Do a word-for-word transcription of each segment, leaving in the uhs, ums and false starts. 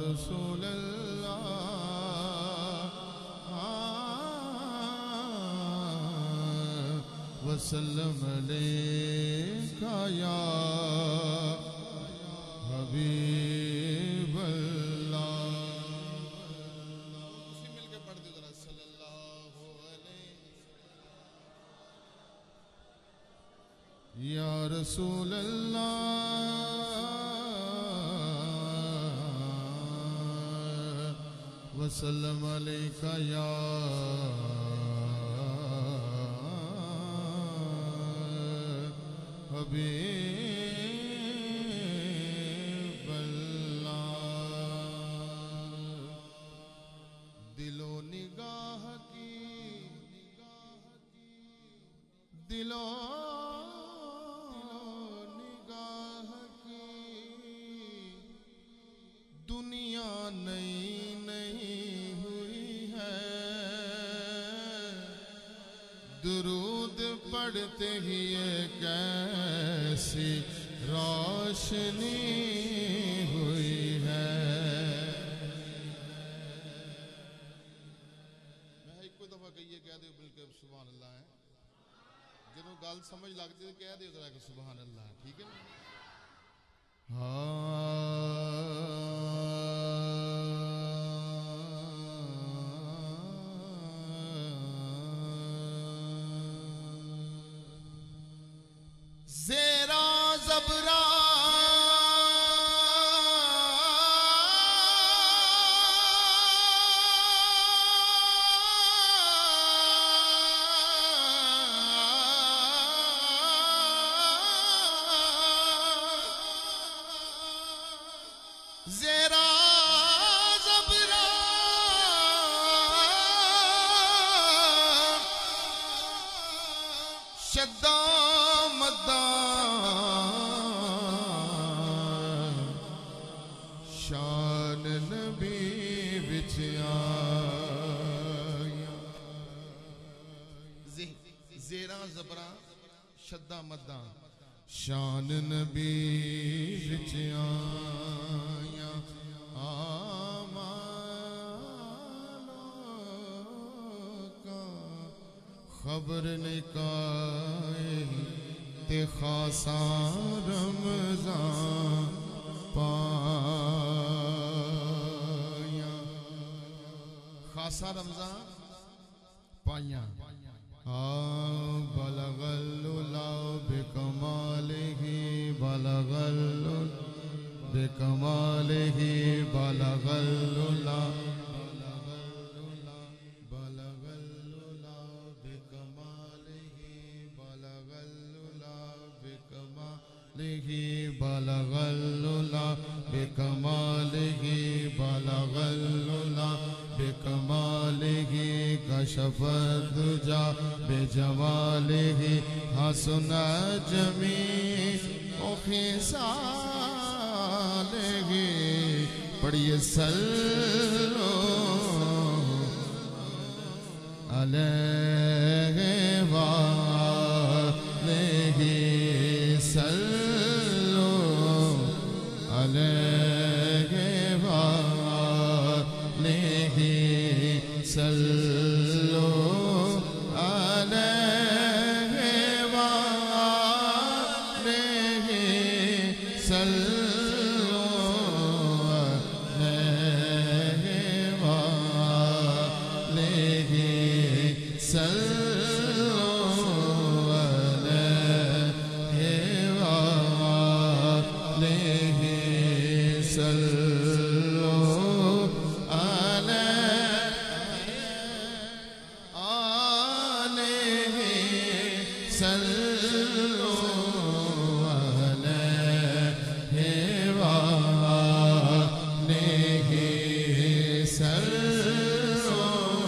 रसूल अल्लाह वसल्लम अलैका या हबीब अल्लाह। उसी मिलके पढ़ दो जरा सल्लल्लाहु अलैहि या रसूल अल्लाह वसल्लम अलैका या हबीब अल्लाह। दिलो निगाह की दिलो निगाह की दुनिया नई नहीं हुई है। दुरूद पढ़ते ही ये कैसी रोशनी हुई है। मैं एक दफा कहिए कह दो बिल्कुल सुभान अल्लाह है। जो गल समझ लगती है कह दो जरा कि सुभान अल्लाह। ठीक है ना? ज़ेरा ज़बरा ज़ेरा ज़बरा शद्दा मद्दा शान नबी विच आया। ज़ेरा ज़बरा शद्दा मद्दा शान नबी विच आया। आमालों का खबर निकाए ते खासा रमज़ान पाया। खासा रमज़ान पाया। बलगल्लुला बिकमालिही बलगल्लु बिकमालिही बलगल्लुला बलगल्लुला बिकमालिही बलगल्लुला बिकमालिही बलगल्लुला बिकमालिही बलगल्लुला बिकमालिही कशफत दुजा बेजमालिही हसना जमीउ खिसालिही। पढ़िए सल्लो अलैहि वालेही सल्लो अलैहि वालेही सल्लो अलैहि वालेही सल्लो अलैहि वालेही सल्लो अलैहि वालेही सल्लो सल्लो अलैहि वालेही सल्लो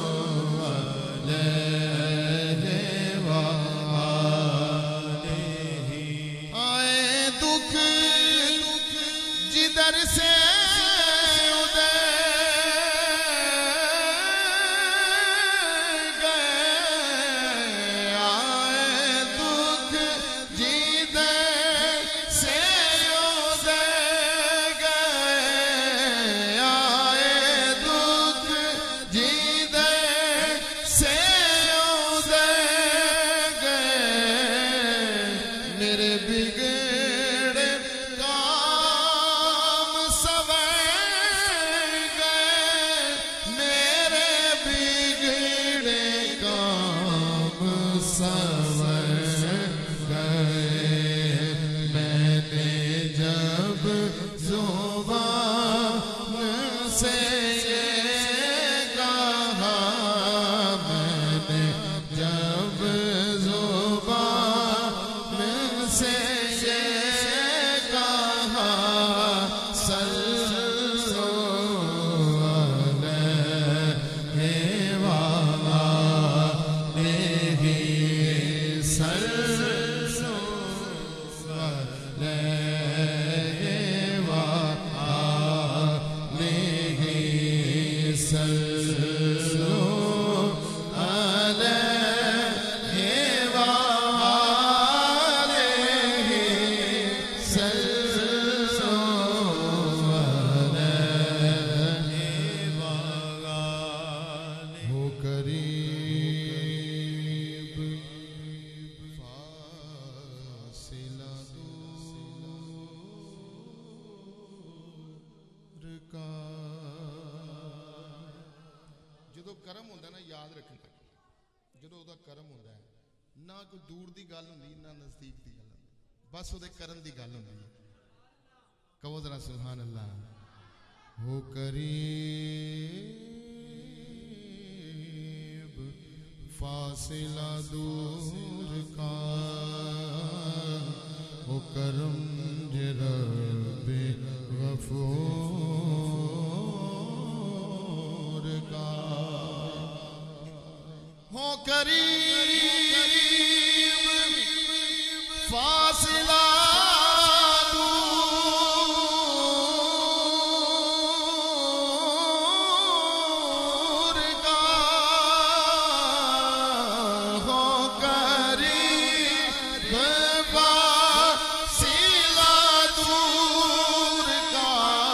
अलैहि वालेही। आए दुख जिधर से सल्लो अलैहि वालैहि सल्लो अलैहि वालैहि हो करीब फासिला दूर का जो करम होंदा ना याद रखना जो ਉਹਦਾ ਕਰਮ ਹੁੰਦਾ ਹੈ ना कोई दूर की गल होंदी ना नज़दीक की गल होंदी बस ਉਹਦੇ करम की गल होंदी है कहो जरा सुभान अल्लाह हो करीब फासिला दूर का हो करम जे रब्बे गफूर का हो करीब फासिला दूर का हो करीब फासिला दूर का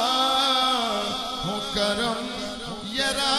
हो करम यरा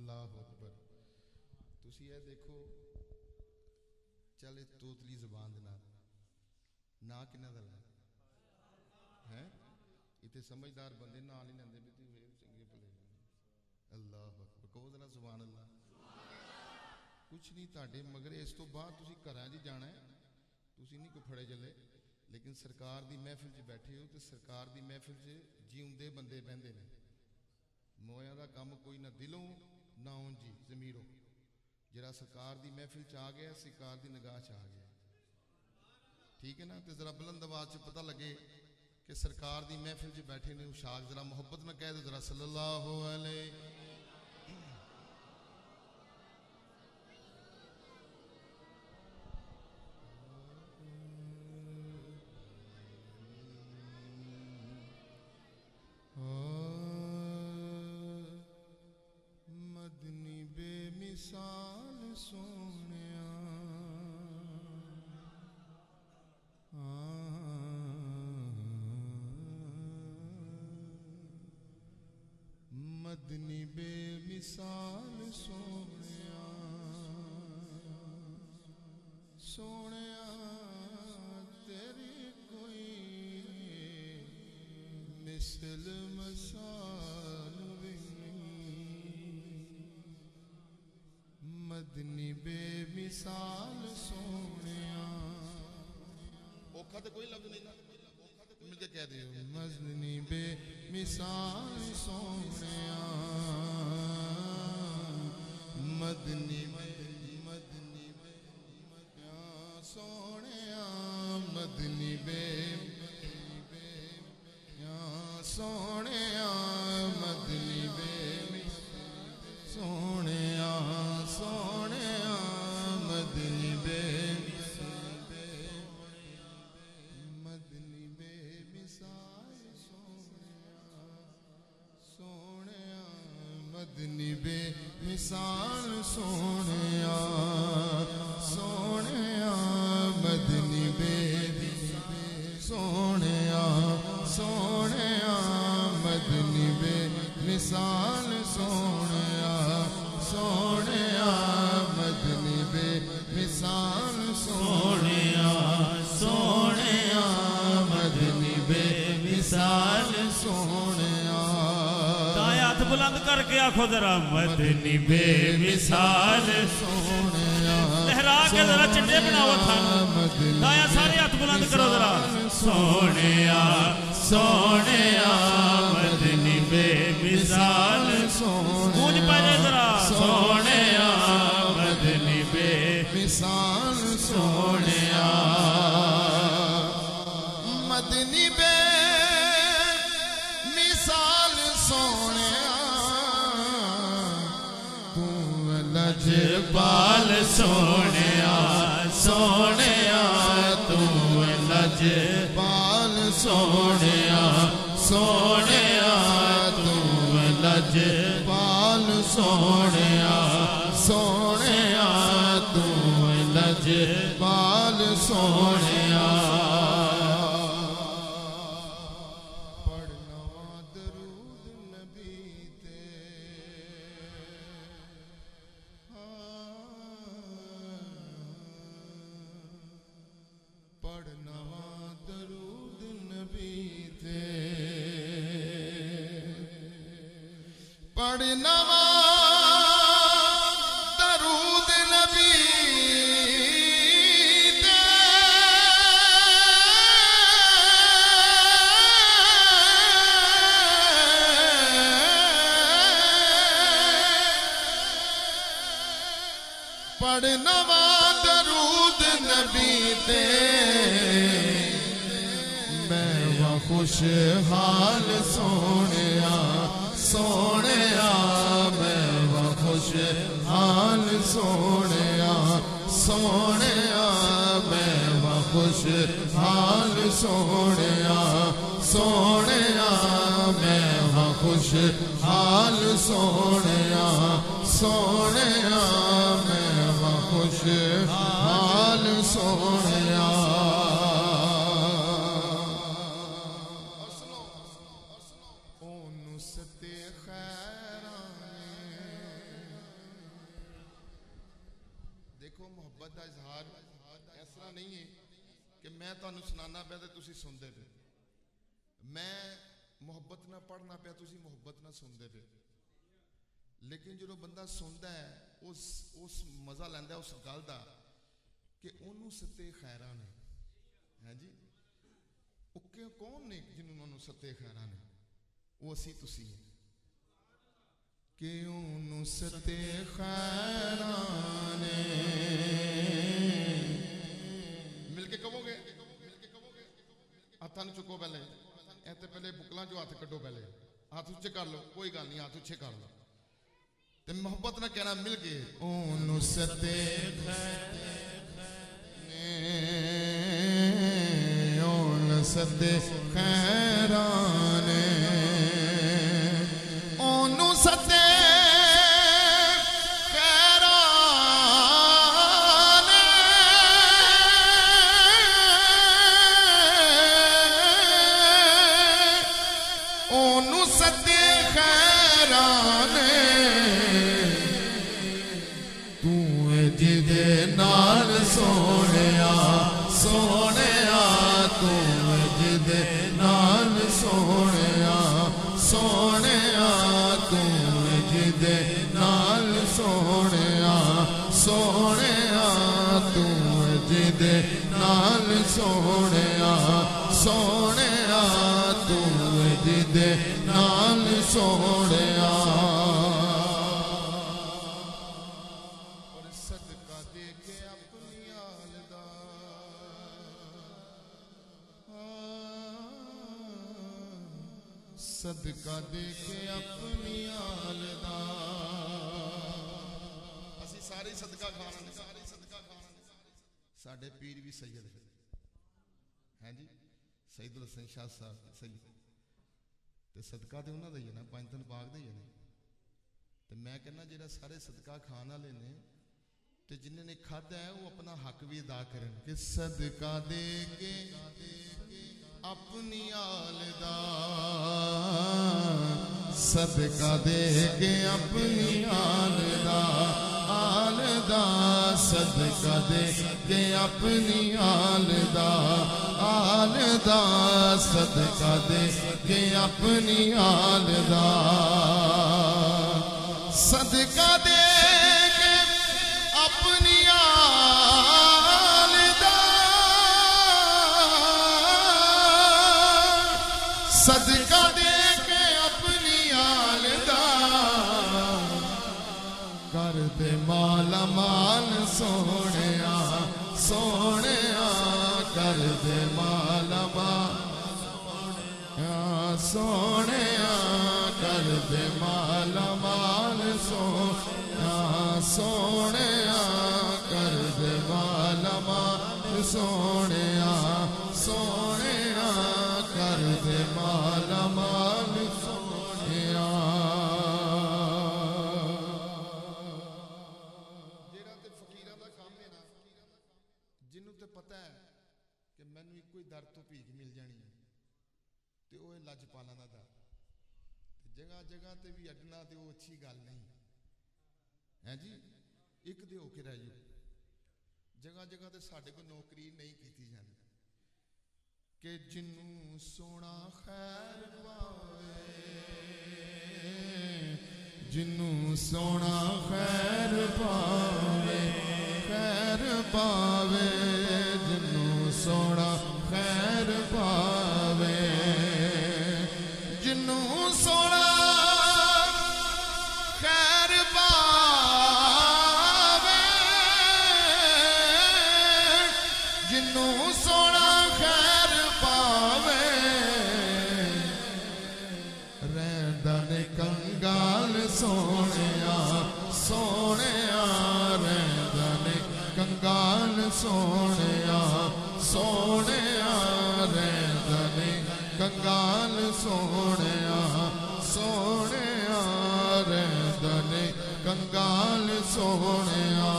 अल्लाह अकबर। तुसी ये देखो चल तोतली जबान दे नाल ना किन्ना दा है इतने समझदार बंदे ना नहीं लेंदे भी तू फिर चंगे भले। अल्लाह अकबर कहो जरा सुभान अल्लाह। कुछ नहीं ताडे मगर इस तो बाद तुसी घरां च जाना है, तुसी नहीं कोई फड़े चले, लेकिन सरकार दी महफिल च बैठे हो तो सरकार दी महफिल च जीउंदे बंदे बहंदे ने। मोया दा काम कोई ना दिलों ना उंजी जमीरों। जरा सरकार दी महफिल च आ गया सरकार दी निगाह च आ गया, ठीक है ना। तो जरा बुलंद आवाज च पता लगे कि सरकार दी महफिल च बैठे ने। उशाक जरा मोहब्बत में कह दो जरा सल्लल्लाहु अलैहि। मदनी बेमिसाल सोनिया मदनी बेमिसाल सोनिया सोनिया तेरी कोई मिसल मसाल भी नहीं। मदनी बेमिसाल सोनिया औखा तो कोई लफ्ज नहीं ना मिलके कह दियो। मदनी बेमिसाल सोनिया मदनी मदनी सोनिया मदनी बे सोनिया मदनी बे सोनिया सोनिया मदनी बे मदनी बे मिसाल सोनिया सोनिया मदनी बे मिसाल सोनिया सोनिया मदनी बे सोनिया सोनिया मदनी बे मिसाल सोनिया सोनिया मदनी बे मिसाल सोनिया सोनिया मदनी बे मिसाल सोनिया। दाएं हाथ बुलंद करके आखो जरा मदनी बे मिसाल सोनिया लहरा के जरा चिट्टे बनाओ थान। दाया सारे हाथ बुलंद करो जरा सोनिया सोनिया मदनी बे मिसाल गूंज पाए जरा सोनिया मदनी बे मिसाल सोनिया मदनी बे मिसाल सोनिया तू लजपाल सोनिया सोनिया तू लजपाल सोनिया सोनिया तू लजपाल सोनिया सोनिया तू लजपाल सोनिया। पढ़ना दरूद नबी ते पढ़ना दरूद नबी ते पढ़ना दरूद नबी ते पढ़ना दरूद नबी ते मैं वो खुशहाल सोनिया सोनिया मैं वो खुशहाल सोनिया सोनिया मैं वो खुशहाल सोनिया सोनिया मैं वो खुशहाल सोनिया सोनिया मैं वो खुशहाल सोनिया। देखो मुहब्बत का इजहार इस तरह नहीं है कि मैं तुहानू सुनाना पिया तो तुसी सुनते पे, मैं मुहब्बत ना पढ़ना पिया तुसी मुहब्बत ना सुनते पे। लेकिन जो बंदा सुनता है उस उस मज़ा लैंदा उस गल का कि उन्होंने सत्ते खैरा ने है जी। वो क्यों कौन ने जिन्होंने सत्ते खैरा ने? वो असी तुसी है कि उन्होंने सत्ते खैरा ने। मिलके कहोगे, हाथों चुको पहले, ऐसे पहले बुकलों चो हाथ कड्डो, पहले हाथ उच्चे कर लो, कोई गल नहीं, हाथ उच्चे कर लो ते मोहब्बत ना कहना मिल के ओनू सते ओन सते खैराने ओनू सते खैराने ओनू सते खैराने जिदे नाल सोनिया सोनिया तू जिदे नाल सोनिया सोनिया तू जिदे नाल सोनिया सोनिया तू जिदे नाल सोनिया सोनिया तू जिदे नाल सोनिया। सदका दे के अपनी आल दा असी सारे सदका खाना ने, सारे सदका खाना ने। साडे पीर भी सैयद हैं जी, सैयदुल हसन शाह साहब सैयद ते सदका तो उन्होंने ही है ना, पंज दिन पाक दे ही है। तो मैं कहना जेड़ा सारे सदका खान वाले ने ते जिन्होंने खादा है वो अपना हक भी अदा करन कि सदका दे के अपनी आल दा सदका दे के अपनी आल दा आल दा सदका दे के अपनी आल दा आल दा सदका दे के अपनी आल दा सदका दे के अपनी आल दा सदका दे के अपनी आल दा कर दे माला माल सोनिया सोनिया कर दे माला माल सोनिया कर दे माला माल सोनिया सोनिया कर दे माला माल सोनिया सोनिया कर दे माला माल सोनिया। जेड़ा ते फकीरां दा काम है ना, जिन्हों ते पता है कि मैनू एक कोई दर तो भीख मिल जानी है ते वो लजपालां दा दर। जगह जगह ते भी अड्डना ते वो अच्छी गल नहीं है जी। एक दे होके रह जाओ, जगह जगह ते साडे कोल नौकरी नहीं की जाती कि जिन्नू सोना खैर पावे जिन्नू सोना खैर पावे खैर पावे जिन्नू सोना खैर पावे जिन्नू सोना खैर पावे जिन्नू सोना खैर पावे रहंदा ने कंगाल सोनिया सोनिया रहंदा ने कंगाल सोनिया सोनिया रहंदा ने कंगाल सोनिया सोनिया रहंदा ने कंगाल सोनिया।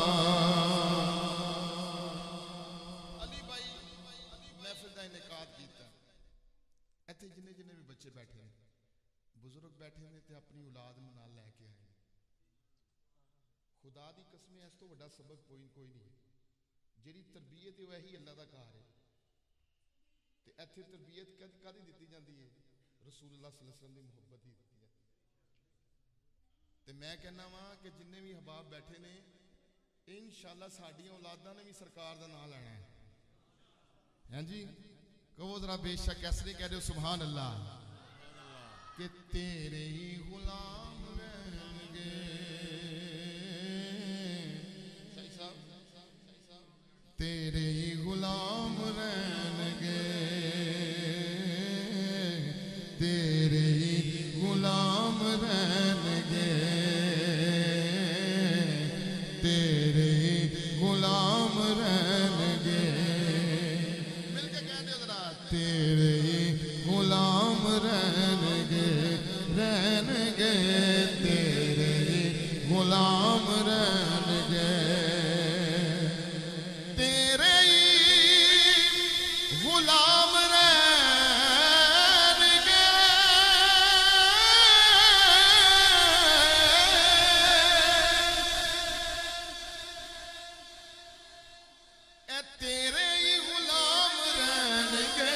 अली भाई महफिल का इनेकाद किया, इत्थे जिन्ने जिन्ने भी बच्चे बैठे हैं बुजुर्ग बैठे ने ते अपनी औलाद नूं नाल लैके आए। खुदा खुदा दी कसम इस तो वड्डा सबक कोई कोई नहीं है। जिहड़ी तरबीयत है वही अल्लाह दा कार है। ते इत्थे तरबीयत कद कादी दित्ती जाती है? रसूलुल्लाह सल्लल्लाहु अलैहि वसल्लम दी मुहब्बत ही दित्ती जाती है। ते मैं कहना वा कि जिन्ने भी हबाब बैठे ने इंशाअल्लाह साडियां औलादां ने भी सरकार दा नाम लेना है। हैं जी, कहो जरा बेशक कैसे कह रहे हो सुभान अल्लाह। कि तेरे ही गुलाम रहेंगे, तेरे ही गुलाम रहेंगे, तेरे ही गुलाम रहेंगे, तेरे ही गुलाम रहेंगे। मिलके कह दो जरा, तेरे ही गुलाम रहेंगे, रहेंगे, तेरे ही गुलाम रहेंगे, तेरे ही गुलाम रहेंगे, ए तेरे ही गुलाम रहेंगे।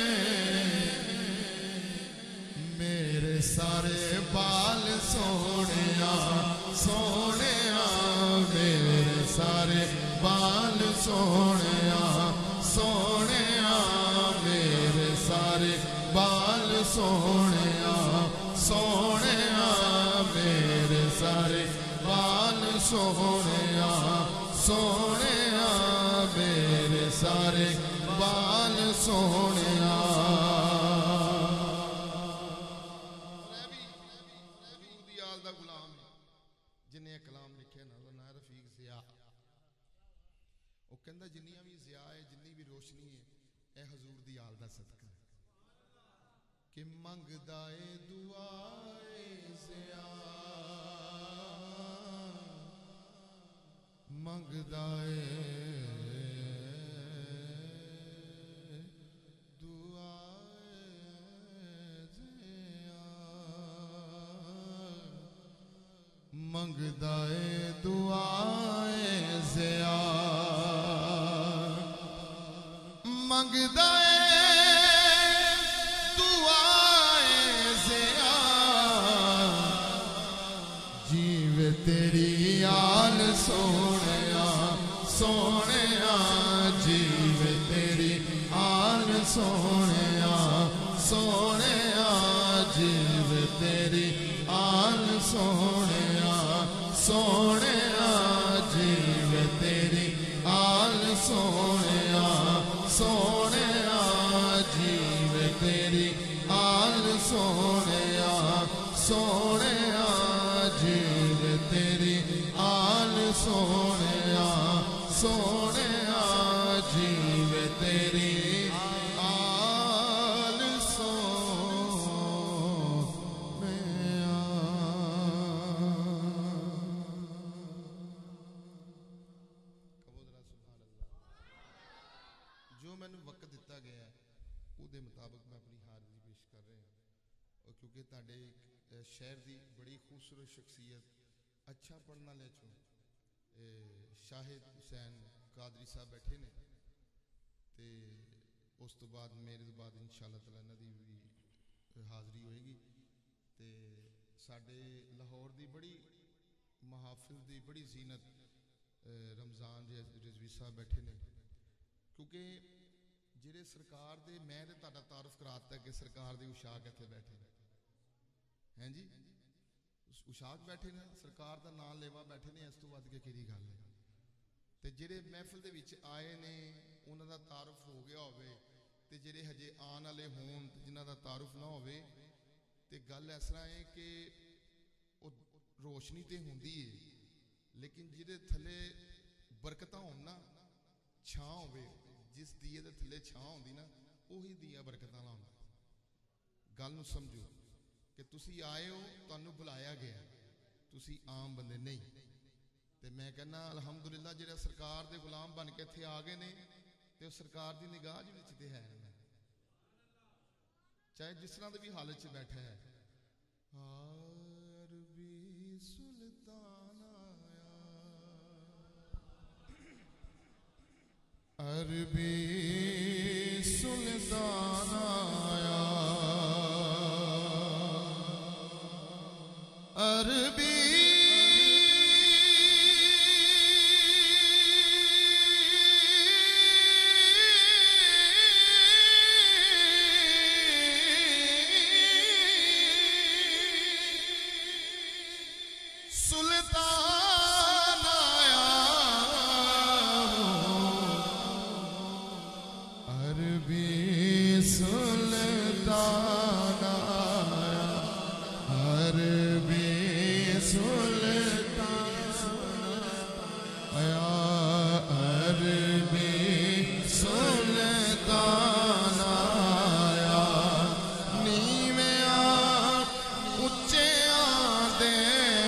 मेरे सारे बाल सोनिया सोनिया, मेरे सारे बाल सोनिया सोनिया, मेरे सारे बाल सोनिया सोनिया, मेरे सारे बाल सोनिया सोनिया, मेरे सारे बाल सोनिया। जिन्हें कलाम लिखे ना ना रफीक ज़िया, वो कहता जिन्नियां भी ज़िया है, जिन्नी भी रोशनी है, ए हजूर दी आल दा सदका कि मंगदा ए दुआए ज़िया, मंगदा ए मंगदा ए दुआए ज़िया, मंगदा ए दुआए ज़िया, जीवे तेरी आल सोनिया सोनिया, जीवे तेरी आल सोनिया सोनिया, जीवे तेरी आल सोनिया सोनिया, जीवे तेरी आल सोनिया सोनिया, जीवे तेरी आल सोनिया सोनिया, जीवे तेरी आल सोनिया सोनिया, जीवे तेरी आल सोनिया। जो मैंने वक्त दिता गया है उसके मुताबिक मैं अपनी हाज़री पेश कर रहा हूँ। और क्योंकि तुहाडे शहर की बड़ी खूबसूरत शख्सियत अच्छा पढ़ने वाले चो शाहिद हुसैन कादरी साहब बैठे ने, तो उस तो बाद मेरे तो बाद इंशाअल्लाह ताला इन्हां दी भी हाज़री होएगी। तो साडे लाहौर की बड़ी महाफिल की बड़ी जीनत रमज़ान रिजवी साहब बैठे ने, क्योंकि जिहड़े सरकार दे मैं तो तुहाडा तारुफ कराता कि सरकार दे उशाक इत्थे बैठे हैं जी, उशाक बैठे ने, सरकार का नाम लेवा बैठे ने, इस तो वध के किहड़ी गल है। तो जिहड़े महफिल दे विच आए ने उन्हां दा तारुफ हो गया होवे, ते जिहड़े हजे आने वाले होण जिन्हां दा तारुफ ना होवे, ते गल इस तरह है कि रोशनी तो होंदी है, लेकिन जिहदे थले बरकतां होण ना, छां होवे, जिस दिए दे थले छां होंदी ना, उही दिया बरकतां लाउंदा। गल नूं समझो कि तुसी आए हो, तुहानूं बुलाया गया, तुसी आम बंदे नहीं। तो मैं कहना अलहमदुलिल्लाह जिहड़ा सरकार दे गुलाम बन के इत्थे आ गए ने, ते सरकार दी निगाह विच ते है, चाहे जिस तरह की भी हालत च बैठा है। अरबी सुल्तान आया अरबी सुल्तान आया अरबी सुल्तान आया अरबी सुल्तान आया अरबी सुल्तान आया अरबी सुल्तान आया नीवे उच्चे आदे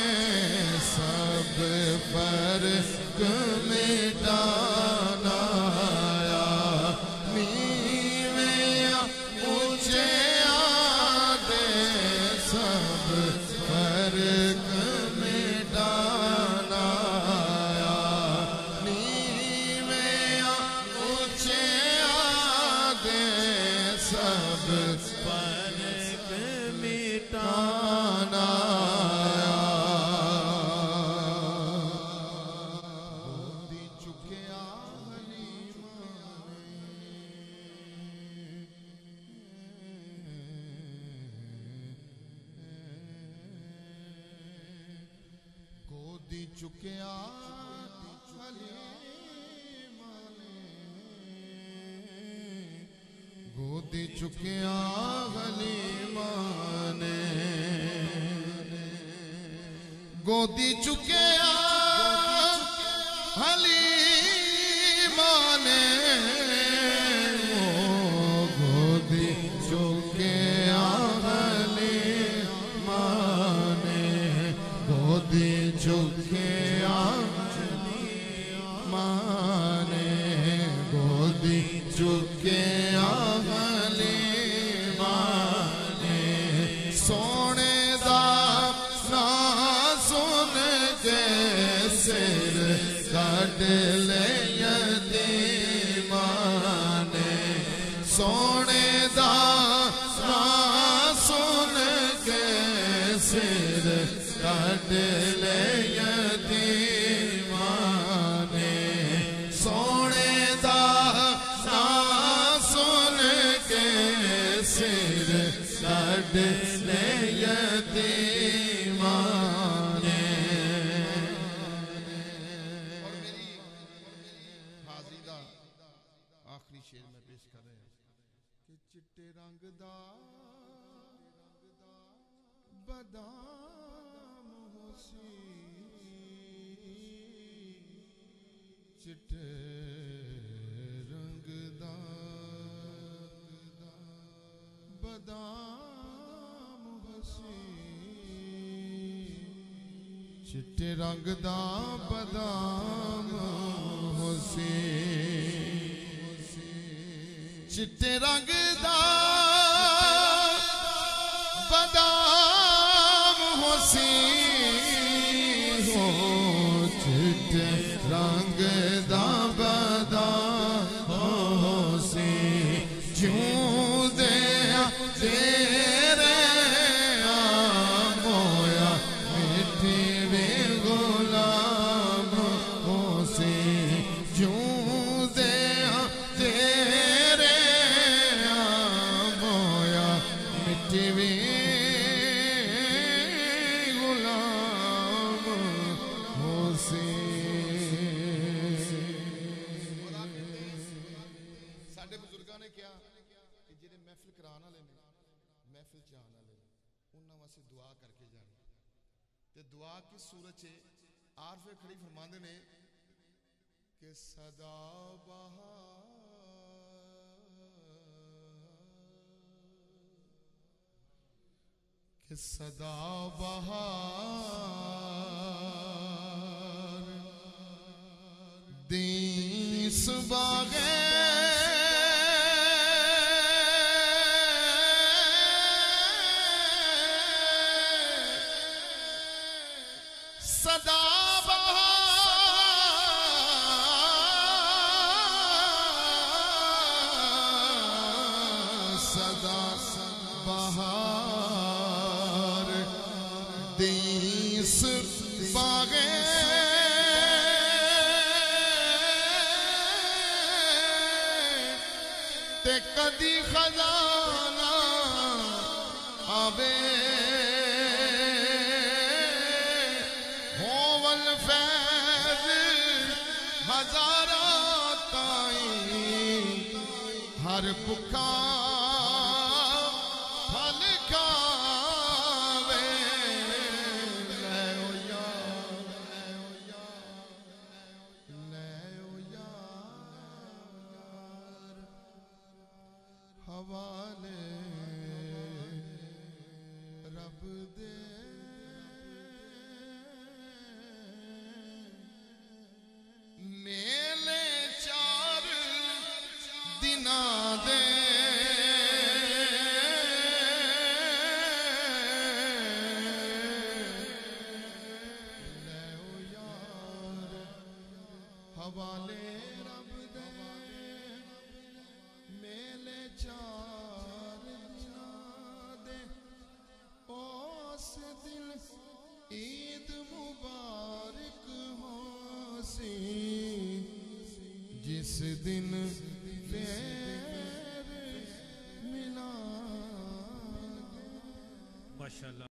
सब फर्क मिटाना आया नीवे ऊंचे आदे सब फर्क मिटाना आया नीवे ऊंचे आदे सब फर्क मिटाना गोदी चुकिया हलीमा ने गोदी चुकिया हलीमा ने गोदी चुकिया हलीमा ने गोदी चुकिया हलीमा ने गोदी चुके माने गोदी चुके आगले माने सोने दा ना सुन के सिर कट ले यतीमाने सोने दा ना सुन के सिर कट ले यतीमाने सोने दा ना सुन के सिर कट ले यतीमाने। और मेरी हाज़री दा आखिरी शेर में पेश कर रहे हैं कि चिट्टे रंग दा बदाम होसी चिट्टे रंग दा बदाम होसी चिट्टे रंग दा बदाम होसी चिट्टे रंग दा बदाम होसी हो चिट्टे रंग दा बदाम होसी ज्यों दे तेरे मोया मिठी वे गुलाम होसी ज्यों दे तेरे मोया मिठी वे साडे बुजुर्गों ने कहा कि जिहड़े महफिल कराने वाले ने महफिल च आने वाले उन्हां वास्ते दुआ करके जानी ते दुआ किस सूरत च आरफे खड़ी फरमांदे ने कि सदा बहार कि सदा बहार दीस बागे सदा बहार ते कदी खजाना आवे होवल फैज हजारा ताई हर भुखा फल खावे ले ओ यार ले ओ यार हवाले रब दे मेले चार दिना दे ले ओ यार हवाले रब दे मेले चार दिना दे उस दिन ईद मुबारक हो सी जिस दिन फिर मिला माशाअल्लाह।